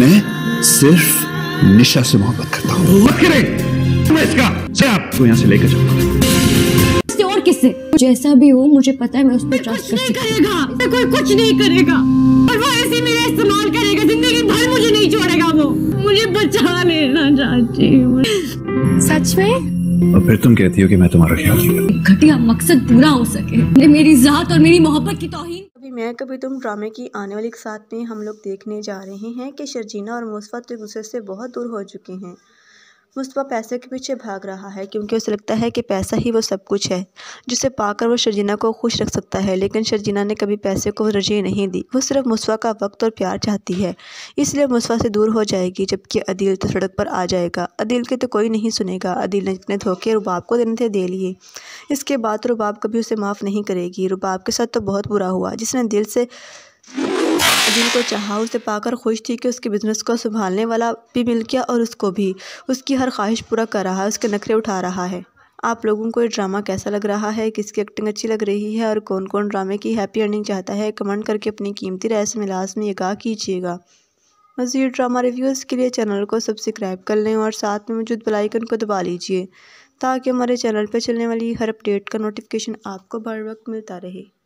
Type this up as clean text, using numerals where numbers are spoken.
मैं सिर्फ निशा से मोहब्बत करता हूँ। आपको यहाँ से लेकर जाऊंगा। और किससे? जैसा भी हो मुझे पता है मैं उस पर ट्रस्ट कर सकती करेगा। कोई कुछ नहीं करेगा और वो ऐसे मेरा इस्तेमाल करेगा, जिंदगी भर मुझे नहीं छोड़ेगा। वो मुझे बचा लेना चाहती हूँ। सच में? और फिर तुम कहती हो कि मैं तुम्हारा ख्याल रखूंगा। घटिया मकसद पूरा हो सके, मेरी जात और मेरी मोहब्बत की तौहीन। कभी मैं कभी तुम ड्रामे की आने वाली साथ में हम लोग देखने जा रहे हैं कि शर्जीना और मुस्तफ़ा तो एक दूसरे से बहुत दूर हो चुके हैं। मुस्तफ़ा पैसे के पीछे भाग रहा है क्योंकि उसे लगता है कि पैसा ही वो सब कुछ है जिसे पाकर वो शर्जीना को खुश रख सकता है। लेकिन शर्जीना ने कभी पैसे को तरजीह नहीं दी, वो सिर्फ मुस्तफ़ा का वक्त और प्यार चाहती है, इसलिए मुस्तफ़ा से दूर हो जाएगी। जबकि अदील तो सड़क पर आ जाएगा। अदील के तो कोई नहीं सुनेगा। अदील ने जितने धोखे रुबाब को देने थे दे लिए, इसके बाद रुबाब कभी उसे माफ़ नहीं करेगी। रुबाब के साथ तो बहुत बुरा हुआ, जिसने दिल से अदील को चाहा, उसे पाकर खुश थी कि उसके बिज़नेस को संभालने वाला भी मिल गया और उसको भी उसकी हर ख्वाहिश पूरा कर रहा है, उसके नखरे उठा रहा है। आप लोगों को ये ड्रामा कैसा लग रहा है? किसकी एक्टिंग अच्छी लग रही है और कौन कौन ड्रामे की हैप्पी एंडिंग चाहता है? कमेंट करके अपनी कीमती राय से लाज़मी आगाह कीजिएगा। मज़ीद ड्रामा रिव्यूज़ के लिए चैनल को सब्सक्राइब कर लें और साथ में मौजूद बेल आइकन को दबा लीजिए ताकि हमारे चैनल पर चलने वाली हर अपडेट का नोटिफिकेशन आपको बर वक्त मिलता रहे।